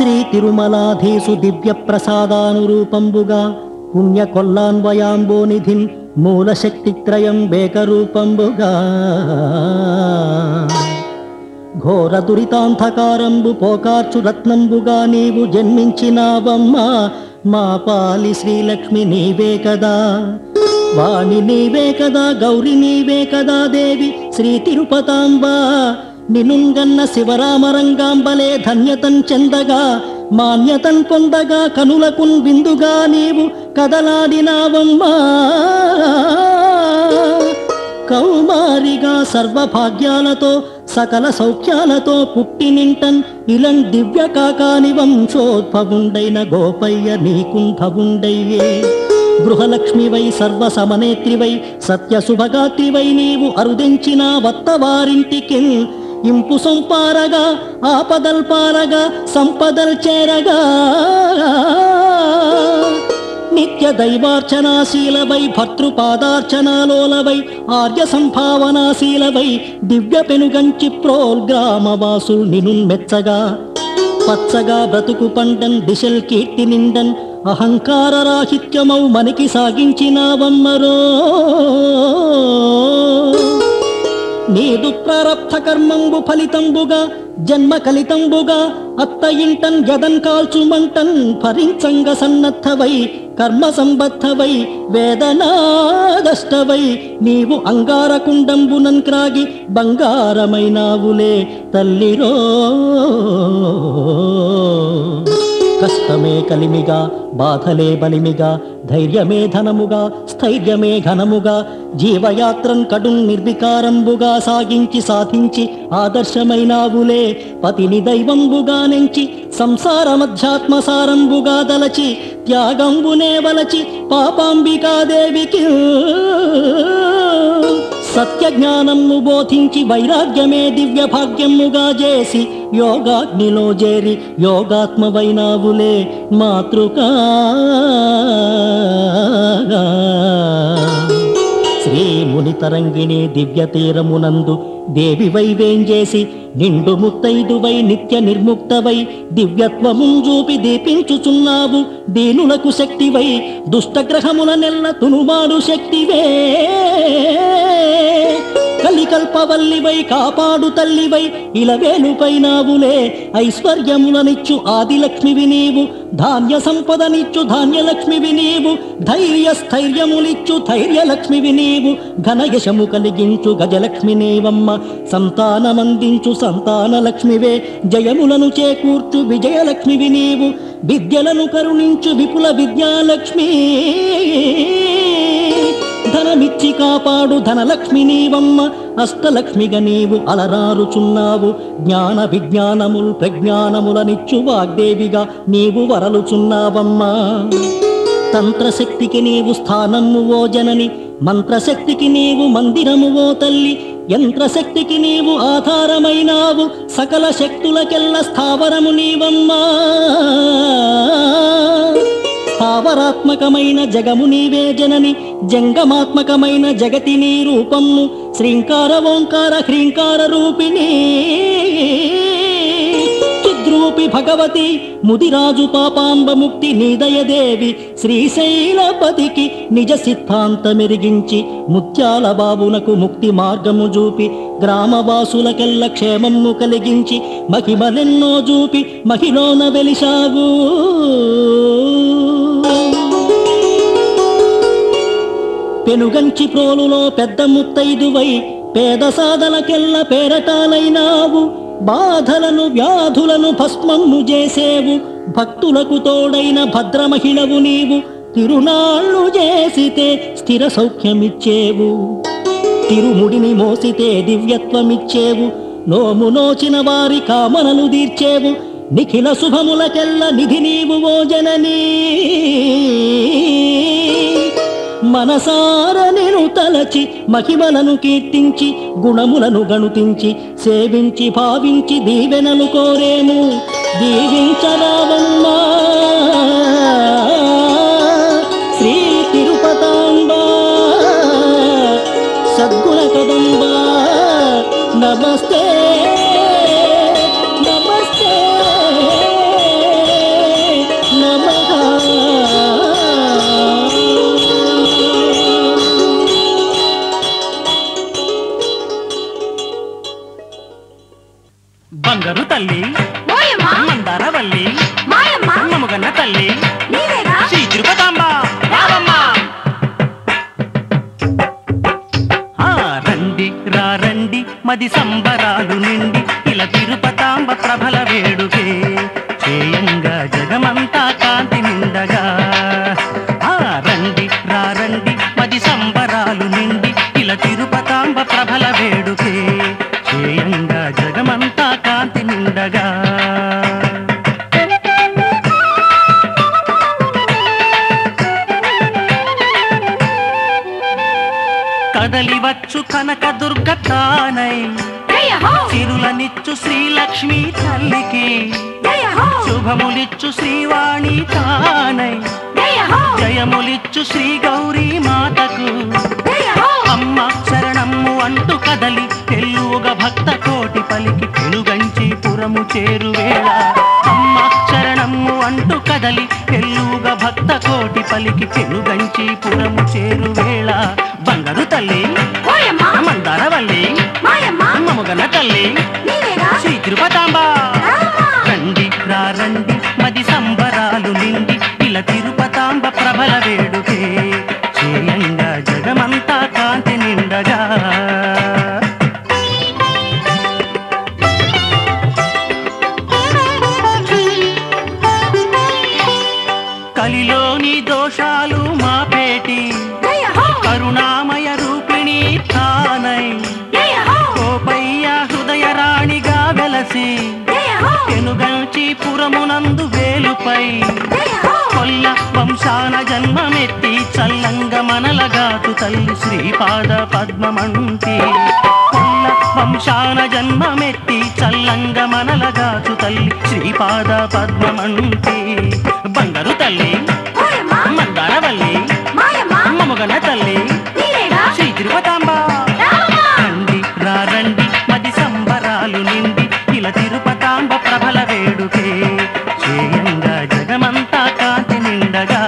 శ్రీ తిరుమలాధీసు దివ్య ప్రసాదానురూపంబుగా పుణ్య కొల్లాన్వయాంబోనిధిన్ మూలశక్తిత్రయం బేకరూపంబుగా ఘోర దురితాంధకారంబు పోకార్చు రత్నంబుగా నీవు జన్మించినావమ్మా మా పాలి శ్రీలక్ష్మి నీవే కదా. వాణి నీవే కదా, గౌరి నీవే కదా దేవి శ్రీ తిరుపతాంబ. నినుంగన్న శివరామరంగాంబలే ధన్యతన్ చెందగా మాన్యతన్ పొందగా కనులకున్ విందుగా నీవు కదలాడినావమ్మా. కౌమారిగా సర్వభాగ్యాలతో సకల సౌఖ్యాలతో పుట్టినింటన్ ఇలం దివ్య కాకాని వంశోద్భవుండైన గోపయ్య నీకుంభవుండయ్యే. గృహలక్ష్మివై సర్వసమనేత్రివై సత్యశుభగాత్రివై నీవు అరుదించిన వత్తవారింటికి ఇంపు సొంపారగా ఆపదల్పారగా సంపదల్ చేరగా నిత్య దైవార్చనాశీలవై భర్తృపాదార్చనాలోలవై ఆర్య సంభావనాశీలవై దివ్య పెనుగంచి ప్రోల్గ్రామవాసుల్ నినున్ మెచ్చగా పచ్చగా బ్రతుకు పండన్ దిశల్ కీర్తి నిండన్ అహంకార రాహిత్యమౌ మనకి సాగించినావమ్మరో. నీదు ప్రారబ్ధ కర్మంబు ఫలితంబుగా జన్మ కలితంబుగా అత్త ఇంటన్ గదన్ కాల్చుమంటన్ భరించంగ సన్నద్ధవై కర్మ సంబద్ధవై వేదనాదష్టవై నీవు అంగారకుండంబునన్ క్రాగి బంగారమైనావులే తల్లిరో. కష్టమే కలిమిగా బాధలే బలిమిగా ధైర్యమే ధనముగా స్థైర్యమే ఘనముగా జీవయాత్రన్ కడుం నిర్వికారంబుగా సాగించి సాధించి ఆదర్శమైనావులే. పతిని దైవంబుగా నెంచి సంసారమధ్యాత్మసారంబుగా దలచి త్యాగంబునే వలచి పాపాంబికాదేవికి సత్య జ్ఞానము బోధించి వైరాగ్యమే దివ్య భాగ్యముగా చేసి యోగాగ్నిలో చేరి యోగాత్మవైనావులే మాతృకా. శ్రీ మునితరంగిణి దివ్య తీరమునందు దేవి వైవేంజేసి నిండు ముత్తైదువై నిత్య నిర్ముక్తవై దివ్యత్వమున్ చూపి దీపించుచున్నావు. దీనులకు శక్తివై దుష్టగ్రహముల నెల్ల తునుమాడు శక్తివే. కలికల్పవల్లివై కాపాడు తల్లివై ఇలవేలుపైనావులే. ఐశ్వర్యములనిచ్చు ఆదిలక్ష్మివి నీవు ధాన్య సంపదనిచ్చు ధాన్యలక్ష్మివి నీవు ధైర్య స్థైర్యములిచ్చు ధైర్యలక్ష్మివి నీవు ఘనయశము కలిగించు గజలక్ష్మి నీవమ్మ. సంతానమందించు సంతానలక్ష్మివే జయములను చేకూర్చు విజయలక్ష్మివి నీవు విద్యలను కరుణించు విపుల విద్యాలక్ష్మి. ధనమిచ్చి కాపాడు ధనలక్ష్మి నీవమ్మ. అష్టలక్ష్మిగా నీవు అలరారుచున్నావు. జ్ఞాన విజ్ఞానముల్ ప్రజ్ఞానములనిచ్చు వాగ్దేవిగా నీవు వరలుచున్నావమ్మా. తంత్రశక్తికి నీవు స్థానము ఓ జనని మంత్రశక్తికి నీవు మందిరము ఓ తల్లి. యంత్రశక్తికి నీవు ఆధారమైనావు సకల శక్తులకెల్ల స్థావరము నీవమ్మా. స్థావరాత్మకమైన జగము నీవే జనని జంగమాత్మకమైన జగతి నీ రూపము శ్రీంకార ఓంకార హ్రీంకార రూపిణి. చిద్రూపి భగవతి ముదిరాజు పాపాంబ ముక్తి నీదయదేవి శ్రీశైలపతికి నిజ సిద్ధాంతమెరిగించి ముత్యాల బాబునకు ముక్తి మార్గము చూపి గ్రామవాసులకెల్ల క్షేమము కలిగించి మహిమలెన్నో చూపి మహిలోన వెలిశావు. పెనుగంచి ప్రోలులో పెద్ద ముత్తైదువై పేద సాధలకెల్ల పేరటాలైనావు. బాధలను వ్యాధులను భస్మము చేసేవు భక్తులకు తోడైన భద్రమహిళవు నీవు. తిరునాళ్ళు చేసితే స్థిర సౌఖ్యమిచ్చేవు తిరుముడిని మోసితే దివ్యత్వమిచ్చేవు. నోము నోచిన వారి కామనలు తీర్చేవు నిఖిల శుభములకెల్ల నిధి నీవు ఓ జననీ. మనసార నేను తలచి మహిమలను కీర్తించి గుణములను గణుతించి సేవించి భావించి దీవెనలు కోరేము. దీవించరావమ్మా శ్రీ తిరుపతాంబ సద్గుణ కదంబ. నమస్తే నమస్తే. మది సంబరాలు నిండి ఇలా తిరుపతాంబ ప్రభల వేడుకే చేయంగా జగమంతా కాంతి నిండగా. రండి రండి మది సంబరాలు నిండి ఇలా తిరుపతాంబ ప్రభల వేడుకే చేయంగా జగమంతా కాంతి నిండగా. కదలివచ్చు కనక దుర్గ తానై చిరులనిచ్చు శ్రీలక్ష్మి తల్లికి శుభములిచ్చు శ్రీవాణి తానై జయములిచ్చు శ్రీ గౌరీ మాతకు అమ్మ శరణమ్ము అంటూ కదలి తెలుగుగా భక్త కోటి పలికి పెనుగంచి పురము చేరువేళ. అమ్మ శరణమ్ము అంటూ కదలి తెలుగుగా భక్త కోటి పలికి పెనుగంచి పురము చేరువేళ. బంగారు తల్లి మందారవల్లి మముగన తల్లి శ్రీ తిరుపతాంబ రండి రండి మది సంబరాలు నిండి ఇలా తిరుపతాంబ ప్రభల వేడుకే చేయంగా జగమంతా కాంతి నిండగా. కలిలోని దోషాలు మాపేటి కరుణామయ రూపిణి తానై కోపయ్య హృదయ రాణిగా వెలసి పెనుగంచి పురమునందు వేలుపై కొల్ల వంశాన జన్మమెత్తి చల్లంగ మనలగాతు తల్లి శ్రీపాద పద్మమంటి. కొల్ల వంశాన జన్మమెత్తి చల్లంగ మనలగాతు తల్లి శ్రీపాద పద్మమంటి. బంగారు తల్లి మందారవల్లి మముగన తల్లి శ్రీ తిరుపతాంబ రండి రండి మది సంబరాలు నిండి ఇలా తిరుపతాంబ ప్రభల వేడుకే చేయంగా జగమంతా కాంతి నిండగా.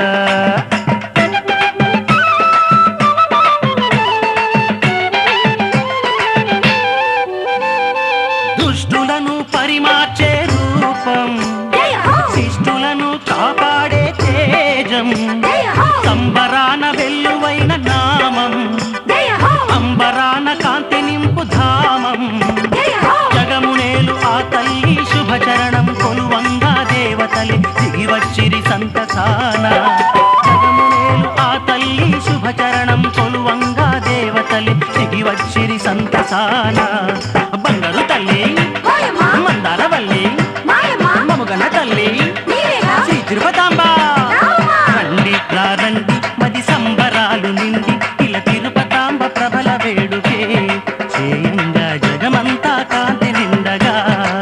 దుష్టులను పరిమార్చే రూపం శిష్టులను కాపాడే తేజం సంబరాన వెల్లువైన నామం అంబరాన కాంతి నింపు ధామం. జగమునేలు ఆ తల్లి శుభచరణం కొలువంగా దేవతలి దిగివచ్చిరి సంతసాన. జగమునేలు ఆ తల్లి శుభచరణం కొలువంగా దేవతలి దిగివచ్చిరి సంతసాన. బంగారు తల్లి మందారవల్లి మముగన తల్లి శ్రీ తిరుపతాంబ రండి రండి మది సంబరాలు నిండి ఇలా తిరుపతాంబ ప్రభల వేడుకే చేయంగా జగమంతా కాంతి నిండగా.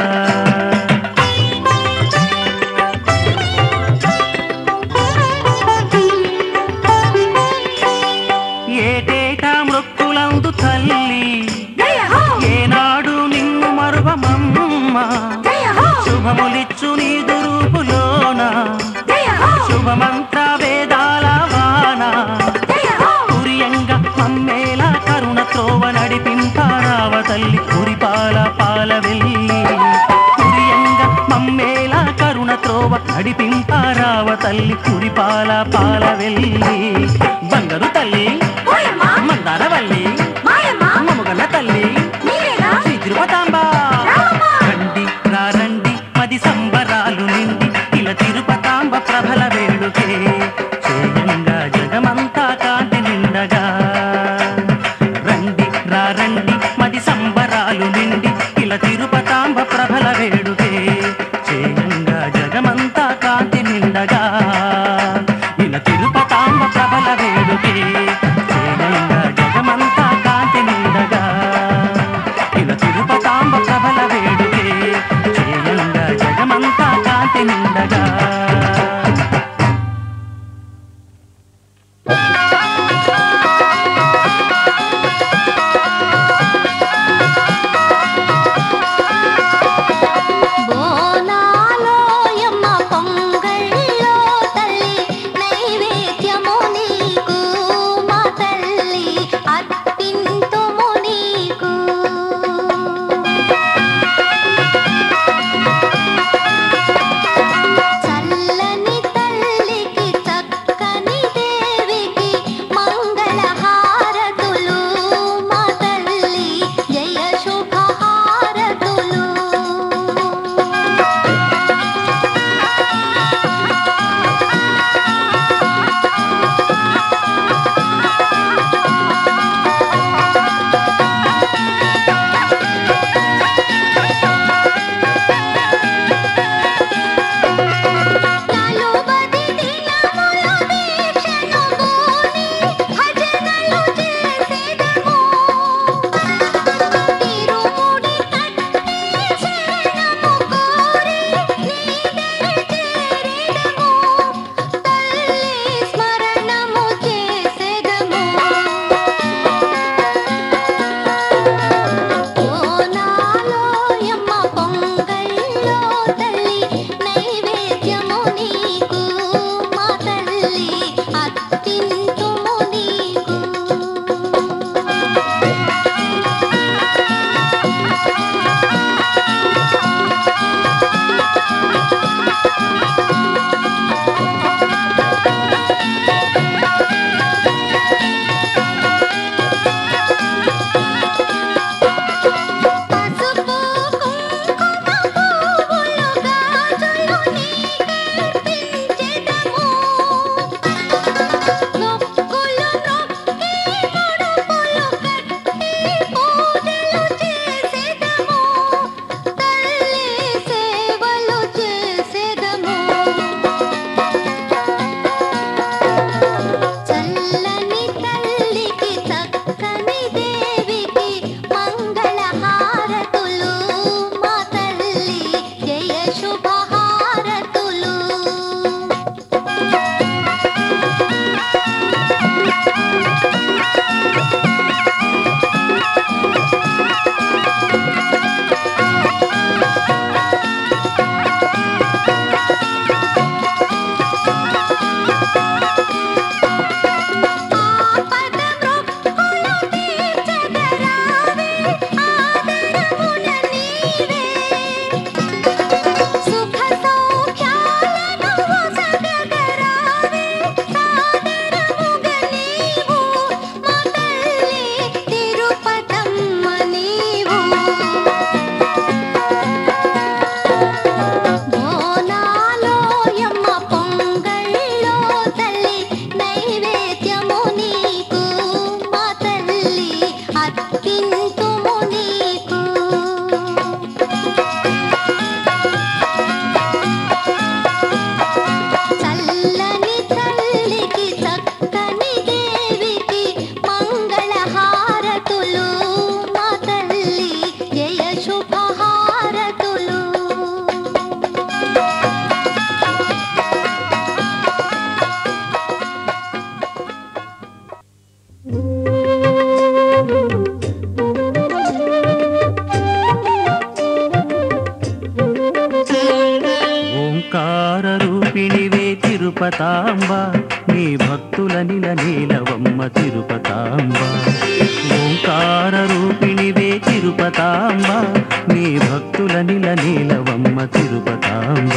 ఏటేటా మృక్కులందు తల్లి ఏనాడు నిన్ను మరువమమ్మ శుభములిచ్చు నీదు రూపులోన శుభమంత్ర వేదాల వాన కురియంగా మమ్మేల కరుణ త్రోవ నడిపింపారావ తల్లి కురిపాల పాల వెళ్ళి. కురియంగా మమ్మేల కరుణ త్రోవ నడిపింపారావ తల్లి కురిపాల పాల వెళ్ళి. బంగారు తల్లి మందారవల్లి మముగన తల్లి శ్రీ తిరుపతాంబ రండి రండి మది సంబరాలు నిండి ఇలా తిరుపతాంబ ప్రభల వేడుకే చేయంగా జగమంతా కాంతి నిండగా. రండి రండి మది సంబరాలు నిండి ఇలా తిరుపతాంబ ప్రభల వేడుకే చేయంగా జగమంతా కాంతి నిండగా. ఇలా తిరుపతాంబ ప్రభల వేడుకే చేయంగా జగమంతా కాంతి నిండగా. ఇలా తిరుపతాంబ ప్రభల వేడుకే చేయంగా జగమంతా కాంతి నిండగా. తిరుపతాంబ నీ భక్తుల నిలనీలవమ్మ తిరుపతాంబ ఓంకార రూపిణివే తిరుపతాంబ నీ భక్తుల నిలనీలవమ్మ తిరుపతాంబ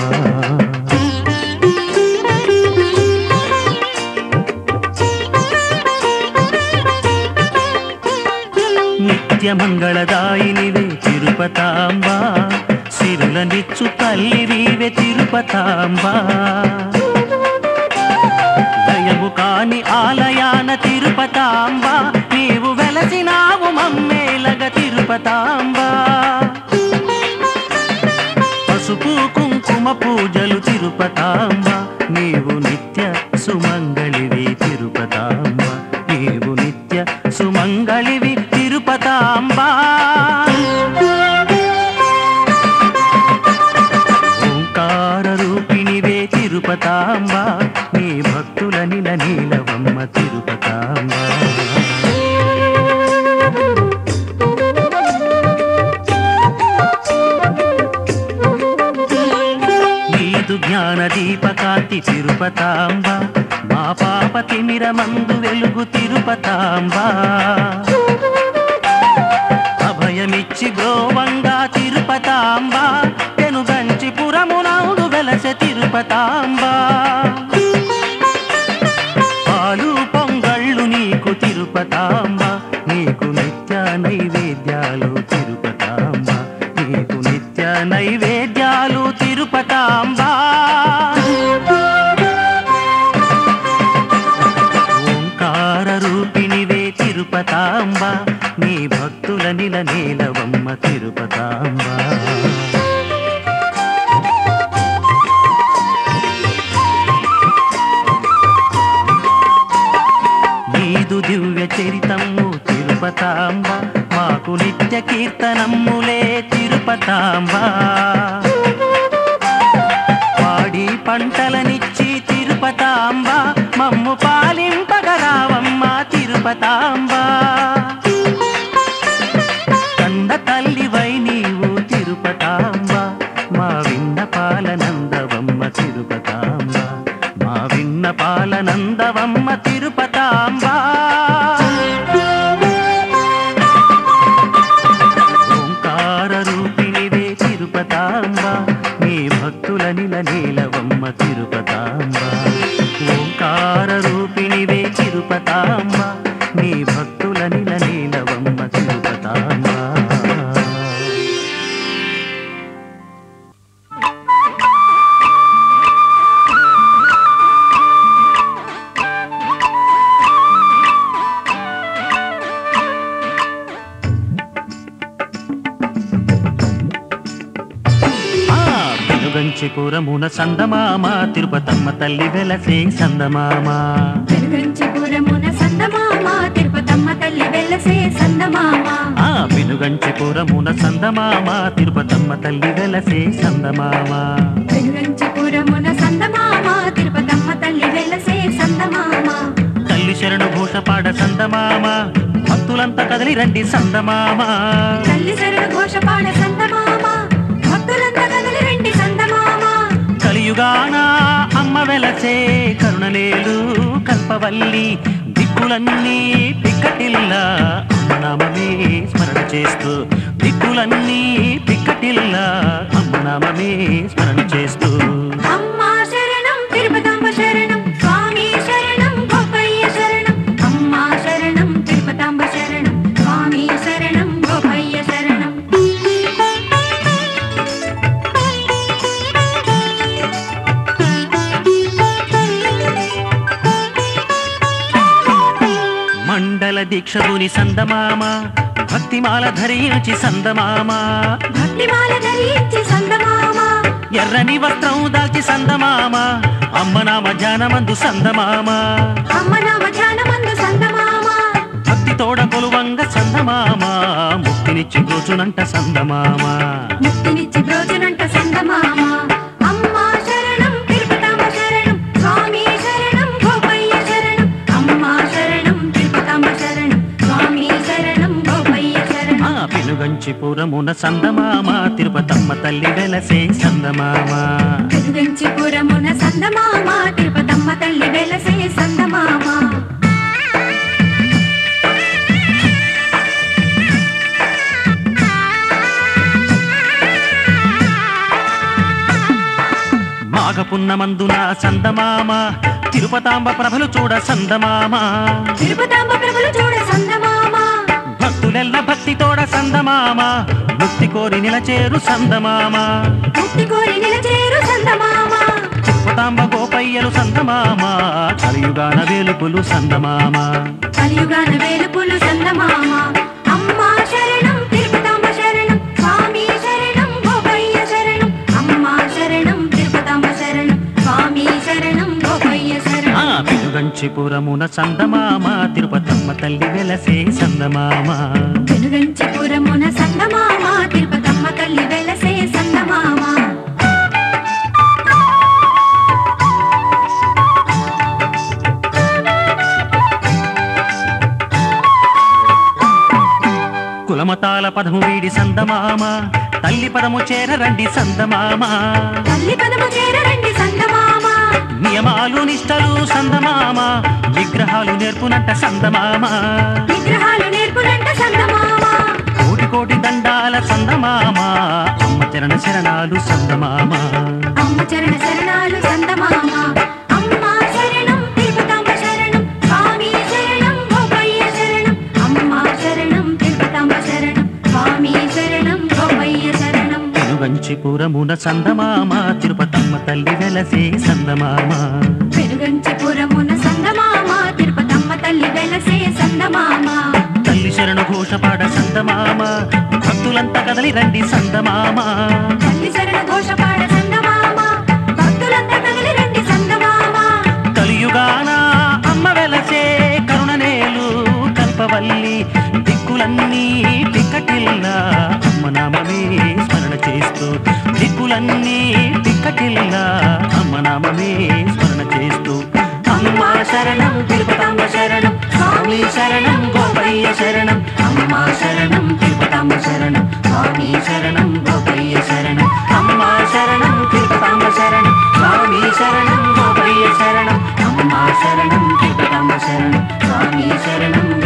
నిత్యమంగళదాయినివే తిరుపతాంబ సిరులనిచ్చు తల్లివీవే తిరుపతాంబ దయము కాని ఆలయాన తిరుపతాంబ నీవు వెలసినావు మమ్మేలగ తిరుపతాంబ పసుపు కుంకుమ పూజలు తిరుపతాంబ నీవు నిత్య సుమంగళివి తిరుపతాంబ నీవు నిత్య సుమంగళివి తిరుపతాంబ ఓంకార రూపిణివే తిరుపతాంబ నీ భక్తుల నిలనీలవమ్మ తిరుపతాంబ నీదు జ్ఞాన దీపకాంతి తిరుపతాంబ మా పాప తిమిరమందు వెలుగు తిరుపతాంబ అభయమిచ్చి బ్రోవంగా తిరుపతాంబ పెనుగంచి పురమునౌడు వెలసె తిరుపతాంబ పాలు పొంగళ్ళు నీకు తిరుపతాంబ నీకు నిత్య నైవేద్యాలు తిరుపతాంబ నీకు నిత్య నైవేద్యాలు తిరుపతాంబ ఓంకార రూపిణివే తిరుపతాంబ నీ భక్తుల నిలనీలవమ్మ తిరుపతాంబ నీదు దివ్య చరితము తిరుపతాంబ మాకు నిత్య కీర్తనమ్ములే తిరుపతాంబ పాడి పంటలనిచ్చి తిరుపతాంబ మమ్ము పాలింపగరావమ్మ తిరుపతాంబ కంద తల్లివై నీవు తిరుపతాంబ మా విన్నపాలనందవమ్మ తిరుపతాంబ మా విన్నపాలనందవమ్మ తిరుపతాంబ ఓంకార రూపిణివే తిరుపతాంబ నీ భక్తుల నిలనీలవమ్మ తిరుపతాంబ ఓంకార రూపిణివే తిరుపతాంబ నీ భక్తుల నిలనీలవమ్మ తిరుపతాంబ వెలుగంచిపురమున సందమామ తిరుపతమ్మ తల్లి వెలసే సందమామ వెలుగంచిపురమున సందమామ తిరుపతమ్మ తల్లి వెలసే సందమామ వెలుగంచిపురమున సందమామ తిరుపతమ్మ తల్లి వెలసే సందమామ వెలుగంచిపురమున సందమామ తిరుపతమ్మ తల్లి వెలసే సందమామ తల్లి శరణు ఘోష పాడ సందమామ భక్తులంతా కదలి రండి సందమామ తల్లి శరణు ఘోష పాడ సందమామ భక్తులంతా కదలి రండి సందమామ కలియుగాన అమ్మ వెలసే కరుణలేలు కల్పవల్లి దిక్కులన్నీ పిక్కటిల్లా అమ్మ నామమే స్మరణ చేస్తూ దిక్కులన్నీ పిక్కటిల్లా అమ్మ నామమే స్మరణ చేస్తూ అమ్మా శరణం తిరుపతమ్మ శరణం స్వామి శరణం గోపయ్య శరణం అమ్మా శరణం తిరుపతమ్మ శరణం స్వామి శరణం గోపయ్య శరణం మండల దీక్షభుని సందమామ భక్తిమాల ధరించి సందమామ భక్తిమాల ధరించి సందమామ ఎర్రని వస్త్రం దాల్చి సందమామ అమ్మ నామ ధ్యానమందు సందమామ అమ్మ నామ ధ్యానమందు సందమామ భక్తి తోడ కొలువంగ సందమామ ముక్తినిచ్చి బ్రోచునంట సందమామ ముక్తినిచ్చి బ్రోచునంట సందమామ అమ్మా శరణం తిరుపతమ్మ శరణం స్వామి శరణం గోపయ్య శరణం అమ్మా శరణం తిరుపతమ్మ శరణం స్వామి శరణం గోపయ్య శరణం పెనుగంచిపురమున సందమామ తిరుపతమ్మ తల్లి వెలసే సందమామ వెలుగంచిపురమున సందమామ తిరుపతమ్మ తిరుపతమ్మ తల్లి వెలసే సందమామ మాఘపున్నమందున సందమామ తిరుపతాంబ ప్రభలు చూడ సందమామ తిరుపతమ్మ ప్రభులు చూడ సందమామ భక్తులెల్ల భక్తితోడ సందమామ ముక్తి కోరి నిలచేరు సందమామ ముక్తి కోరి నిలచేరు సందమామ తిరుపతాంబ గోపయ్యలు సందమామ కలియుగాన వేలుపులు సందమామ కలియుగాన వేలుపులు సందమామ అమ్మా శరణం తిరుపతమ్మ శరణం స్వామి శరణం గోపయ్య శరణం అమ్మా శరణం తిరుపతమ్మ శరణం స్వామి శరణం గోపయ్య శరణం పెనుగంచిపురమున సందమామ తిరుపతమ్మ తల్లి వెలసే సందమామ పెనుగంచిపురమున సందమామ తిరుపతమ్మ తల్లి వెలసే సందమామ కులమతాల పదము వీడి సందమామ తల్లి పదము చేరరండి సందమామ తల్లి పదము చేరరండి సందమామ నియమాలు నిష్టలు సందమామ విగ్రహాలు నేర్పునట్ట సందమామ విగ్రహాలు నేర్పునంట సందమామ కోటి కోటి దండాల సందమామ అమ్మ చరణ శరణాలు సందమామ అమ్మ చరణ శరణాలు సందమామ అమ్మా శరణం తిరుపతమ్మ శరణం స్వామి శరణం గోపయ్య శరణం అమ్మా శరణం తిరుపతమ్మ శరణం స్వామి శరణం గోపయ్య శరణం పెనుగంచిపురమున సందమామ తిరుపతమ్మ తల్లి వెలసే సందమామ పెనుగంచిపురమున సందమామ తిరుపతమ్మ తల్లి వెలసే సందమామ తల్లి శరణు ఘోషపాడ సందమామ భక్తులంతా కదలి రండి సందమామ తల్లి శరణ ఘోషపాడ సందమామ భక్తులంతా కదలి రండి సందమామ కలియుగాన అమ్మ వెలసే కరుణనేలు కల్పవల్లి దిక్కులన్నీ టిక్కటిల్లా అమ్మ నామమే స్మరణ చేస్తూ దిక్కులన్నీ టిక్కటిల్లా అమ్మ నామమే స్మరణ చేస్తూ అమ్మా శరణం తిరుపతమ్మ శరణం స్వామి శరణం గోపయ్య శరణం అమ్మా శరణం తిరుపతమ్మ శరణం స్వామి శరణం గోపయ్య శరణం అమ్మా శరణం తిరుపతమ్మ శరణం స్వామి శరణం గోపయ్య శరణం అమ్మా శరణం తిరుపతమ్మ శరణం స్వామి శరణం